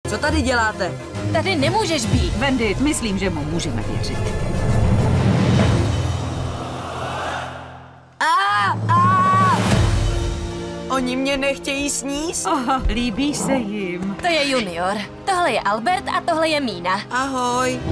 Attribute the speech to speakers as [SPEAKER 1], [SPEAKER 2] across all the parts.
[SPEAKER 1] Co tady děláte?
[SPEAKER 2] Tady nemůžeš být.
[SPEAKER 3] Wendy, myslím, že mu můžeme věřit.
[SPEAKER 1] Oni mě nechtějí sníst?
[SPEAKER 3] Aha, líbíš se jim.
[SPEAKER 2] To je Junior. Tohle je Albert a tohle je Mína.
[SPEAKER 1] Ahoj.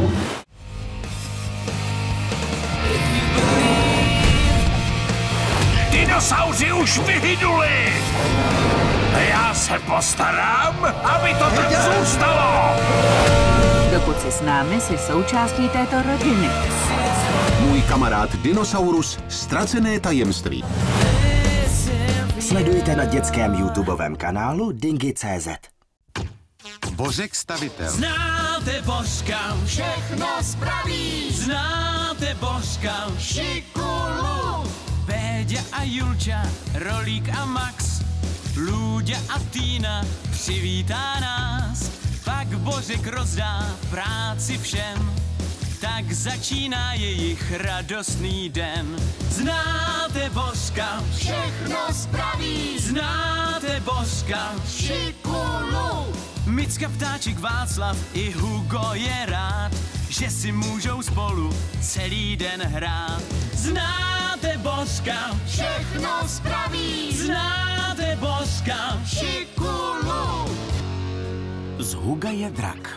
[SPEAKER 4] Dinosauři už vyhynuli! Já se postarám, aby to tak zůstalo!
[SPEAKER 3] Dokud jsi s námi, jsi součástí této rodiny.
[SPEAKER 5] Můj kamarád Dinosaurus, ztracené tajemství.
[SPEAKER 6] Sledujte na dětském YouTubeovém kanálu Dingy.cz.
[SPEAKER 5] Bořek stavitel.
[SPEAKER 7] Znáte Božka, všechno spraví. Znáte Božka, Šikulu. Péďa a Julča, Rolík a Max, Lůďa a Týna přivítá nás. Pak Božek rozdá práci všem, tak začíná jejich radostný den. Znáte Božka, všechno spraví. Znáte Božka, Šikulu. Micka, Ptáček, Václav i Hugo je rád, že si můžou spolu celý den hrát. Znáte Božka, všechno spraví. Znáte Božka, Šikulu.
[SPEAKER 6] Z Huga je drak.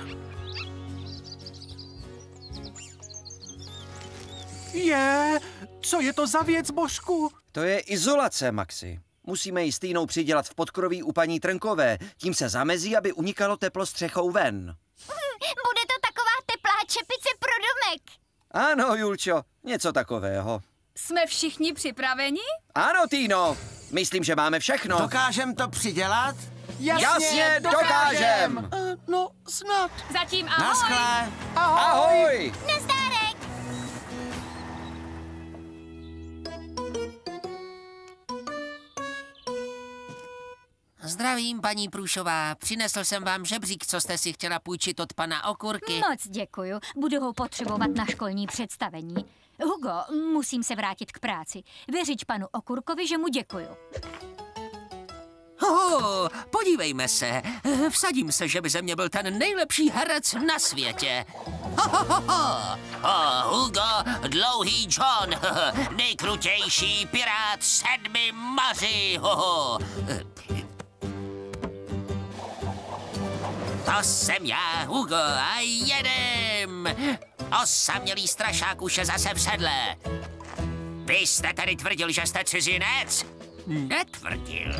[SPEAKER 8] Co je to za věc, Božku?
[SPEAKER 9] To je izolace, Maxi. Musíme ji s Týnou přidělat v podkroví u paní Trnkové. Tím se zamezí, aby unikalo teplo střechou ven.
[SPEAKER 10] Bude to taková teplá čepice pro domek.
[SPEAKER 9] Ano, Julčo, něco takového.
[SPEAKER 2] Jsme všichni připraveni?
[SPEAKER 9] Ano, Týno, myslím, že máme všechno.
[SPEAKER 6] Dokážem to přidělat?
[SPEAKER 9] Jasně, dokážem!
[SPEAKER 8] No, snad.
[SPEAKER 2] Zatím ahoj.
[SPEAKER 6] Naschle.
[SPEAKER 9] Ahoj!
[SPEAKER 10] Nazdárek.
[SPEAKER 11] Zdravím, paní Průšová. Přinesl jsem vám žebřík, co jste si chtěla půjčit od pana Okurky.
[SPEAKER 10] Moc děkuju. Budu ho potřebovat na školní představení. Hugo, musím se vrátit k práci. Vyřiď panu Okurkovi, že mu děkuju.
[SPEAKER 11] Podívejme se. Vsadím se, že by ze mě byl ten nejlepší herec na světě. Hugo, dlouhý John, nejkrutější pirát 7 moří. To jsem já, Hugo, a jedem. Osamělý strašák už je zase v sedle. Vy jste tady tvrdil, že jste cizinec? Netvrdil.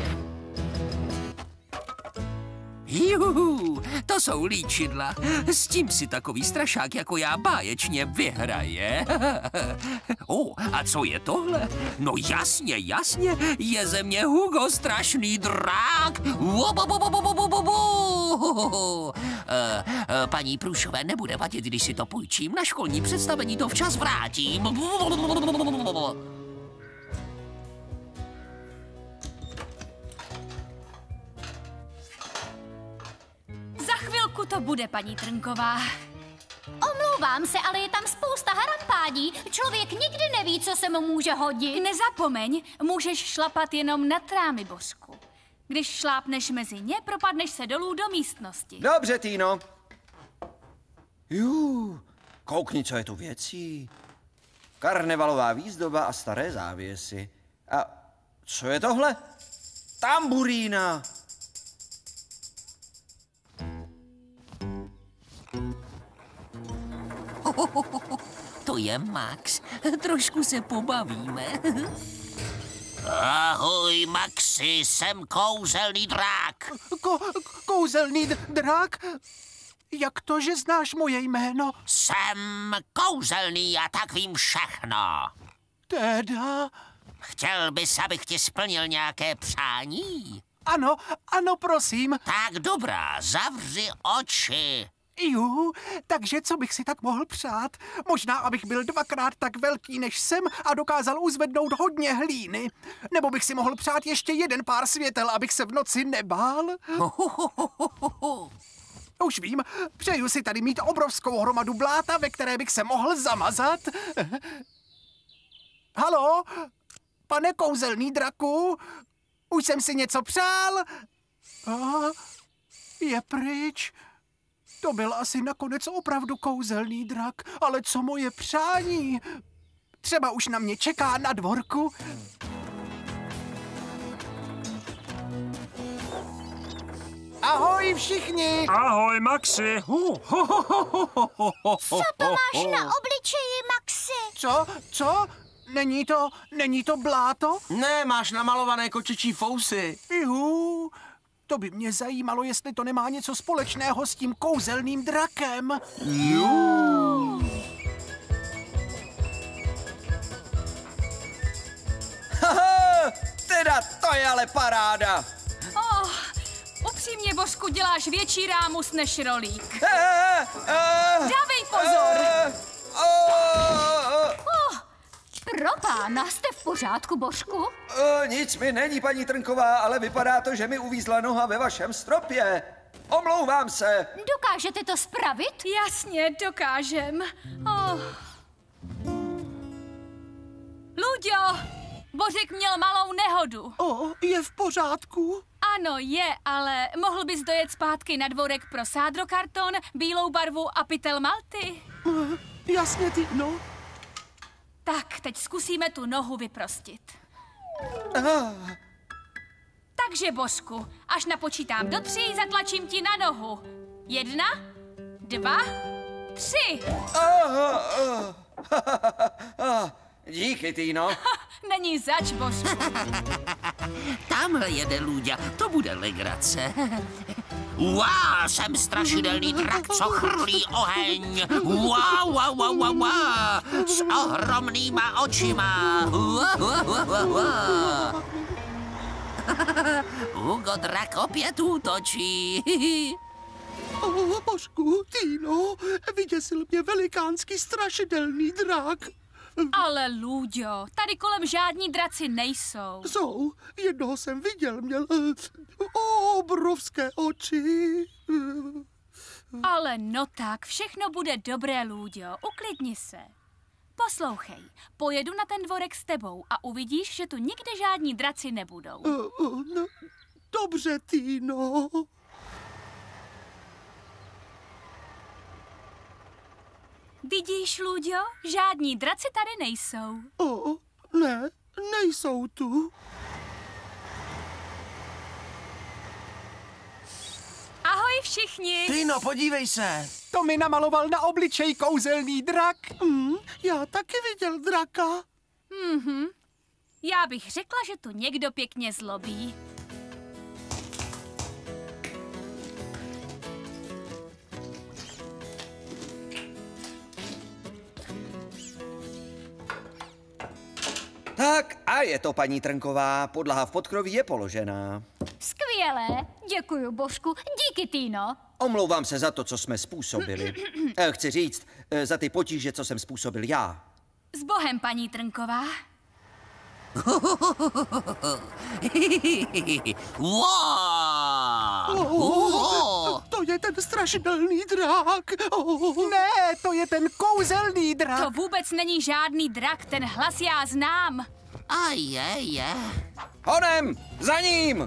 [SPEAKER 11] Juhu, to jsou líčidla. S tím si takový strašák jako já báječně vyhraje. A co je tohle? No jasně, je ze mě Hugo strašný drák. Paní Průšové nebude vadit, když si to půjčím. Na školní představení to včas vrátím.
[SPEAKER 2] Za chvilku to bude, paní Trnková.
[SPEAKER 10] Omlouvám se, ale je tam spousta harampádí. Člověk nikdy neví, co se mu může hodit.
[SPEAKER 2] Nezapomeň, můžeš šlapat jenom na trámy, Božku. Když šlápneš mezi ně, propadneš se dolů do místnosti.
[SPEAKER 9] Dobře, Týno. Koukni, co je tu věcí. Karnevalová výzdoba a staré závěsy. A co je tohle? Tamburína.
[SPEAKER 11] To je Max. Trošku se pobavíme. Ahoj, Maxi, jsem kouzelný drák.
[SPEAKER 8] Kouzelný drak? Jak to, že znáš moje jméno?
[SPEAKER 11] Jsem kouzelný a tak vím všechno.
[SPEAKER 8] Teda?
[SPEAKER 11] Chtěl bys, abych ti splnil nějaké přání?
[SPEAKER 8] Ano, prosím.
[SPEAKER 11] Tak dobrá, zavři oči.
[SPEAKER 8] Takže co bych si tak mohl přát? Možná, abych byl 2krát tak velký, než jsem a dokázal uzvednout hodně hlíny. Nebo bych si mohl přát ještě 1 pár světel, abych se v noci nebál? Už vím, přeju si tady mít obrovskou hromadu bláta, ve které bych se mohl zamazat. Haló? Pane kouzelný draku? Už jsem si něco přál? Je pryč. To byl asi nakonec opravdu kouzelný drak, ale co moje přání? Třeba už na mě čeká na dvorku. Ahoj všichni!
[SPEAKER 12] Ahoj, Maxi!
[SPEAKER 10] Co to máš na obličeji, Maxi?
[SPEAKER 8] Co? Není to bláto?
[SPEAKER 6] Ne, máš namalované kočičí fousy.
[SPEAKER 8] Juhu, to by mě zajímalo, jestli to nemá něco společného s tím kouzelným drakem.
[SPEAKER 9] Haha, teda to je ale paráda.
[SPEAKER 2] Upřímně, Božku, děláš větší rámus než rolík. Dávej pozor!
[SPEAKER 10] Pro pána, jste v pořádku, Božku?
[SPEAKER 9] Nic mi není, paní Trnková, ale vypadá to, že mi uvízla noha ve vašem stropě. Omlouvám se.
[SPEAKER 10] Dokážete to spravit?
[SPEAKER 2] Jasně, dokážem. Luďo, Božek měl malou nehodu.
[SPEAKER 8] Je v pořádku?
[SPEAKER 2] Ano, je, ale mohl bys dojet zpátky na dvorek pro sádrokarton, bílou barvu a pytel malty?
[SPEAKER 8] Jasně, Týno.
[SPEAKER 2] Tak, teď zkusíme tu nohu vyprostit. Takže, Božku, až napočítám do 3, zatlačím ti na nohu. 1, 2, 3.
[SPEAKER 9] Díky, Týno.
[SPEAKER 2] Není zač, Božku.
[SPEAKER 11] Tamhle jede Luďa, to bude legrace. Wow, jsem strašidelný drak, co chrlí oheň. Wow. S ohromnýma očima. Hugo drak opět útočí.
[SPEAKER 8] Božku, Týno, vyděsil mě velikánský strašidelný drak.
[SPEAKER 2] Ale Luďo, tady kolem žádní draci nejsou.
[SPEAKER 8] Jsou, jednoho jsem viděl, měl obrovské oči.
[SPEAKER 2] Ale no tak, všechno bude dobré, Luďo, uklidni se. Poslouchej, pojedu na ten dvorek s tebou a uvidíš, že tu nikde žádní draci nebudou.
[SPEAKER 8] No, dobře, Týno.
[SPEAKER 2] Vidíš, Luďo, žádní draci tady nejsou.
[SPEAKER 8] Ne, nejsou tu.
[SPEAKER 2] Ahoj všichni.
[SPEAKER 6] Týno, podívej se.
[SPEAKER 8] To mi namaloval na obličej kouzelný drak. Já taky viděl draka.
[SPEAKER 2] Já bych řekla, že tu někdo pěkně zlobí.
[SPEAKER 9] Tak a je to, paní Trnková. Podlaha v podkroví je položená.
[SPEAKER 10] Skvělé, děkuju, Božku. Díky, Týno.
[SPEAKER 9] Omlouvám se za to, co jsme způsobili. Chci říct, za ty potíže, co jsem způsobil já.
[SPEAKER 2] S Bohem, paní Trnková.
[SPEAKER 8] To je ten strašidelný drak. Ne, to je ten kouzelný drak.
[SPEAKER 2] To vůbec není žádný drak, ten hlas já znám.
[SPEAKER 11] A je.
[SPEAKER 9] Honem, za ním!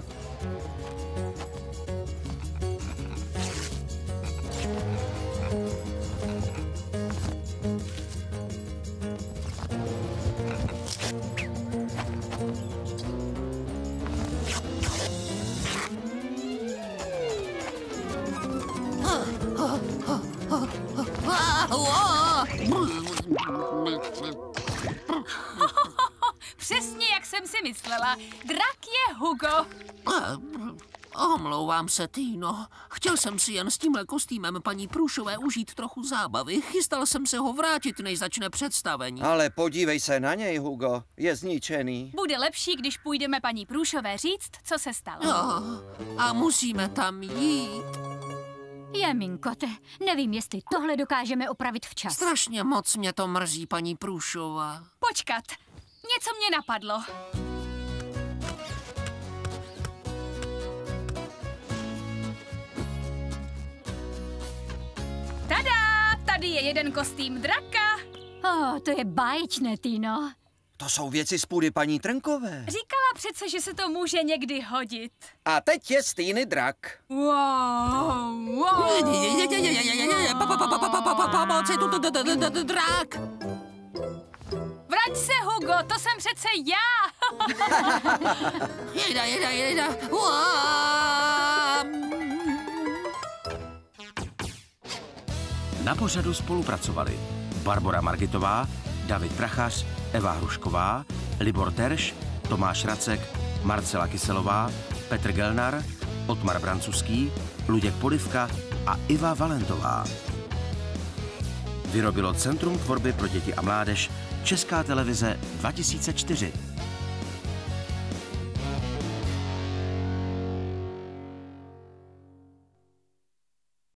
[SPEAKER 2] Přesně jak jsem si myslela. Drak je Hugo.
[SPEAKER 11] Omlouvám se, Týno. Chtěl jsem si jen s tímhle kostýmem paní Průšové užít trochu zábavy. Chystal jsem se ho vrátit, než začne představení.
[SPEAKER 9] Ale podívej se na něj, Hugo. Je zničený.
[SPEAKER 2] Bude lepší, když půjdeme paní Průšové říct, co se stalo.
[SPEAKER 11] A musíme tam jít.
[SPEAKER 10] Jeminkote, nevím, jestli tohle dokážeme opravit včas.
[SPEAKER 11] Strašně moc mě to mrzí, paní Průšová.
[SPEAKER 2] Počkat, něco mě napadlo. Tada! Tady je jeden kostým draka.
[SPEAKER 10] To je báječné, Týno.
[SPEAKER 9] To jsou věci z půdy paní Trnkové.
[SPEAKER 2] Říkala přece, že se to může někdy hodit.
[SPEAKER 9] A teď je Stýny drak.
[SPEAKER 2] Wow.
[SPEAKER 11] Pomoci, tu drak.
[SPEAKER 2] Vrať se, Hugo, to jsem přece já.
[SPEAKER 11] Jejda.
[SPEAKER 12] Na pořadu spolupracovali Barbora Margitová, David Prachař, Eva Hrušková, Libor Terš, Tomáš Racek, Marcela Kyselová, Petr Gelnar, Otmar Brancuský, Luděk Polivka a Iva Valentová. Vyrobilo Centrum tvorby pro děti a mládež, Česká televize 2004.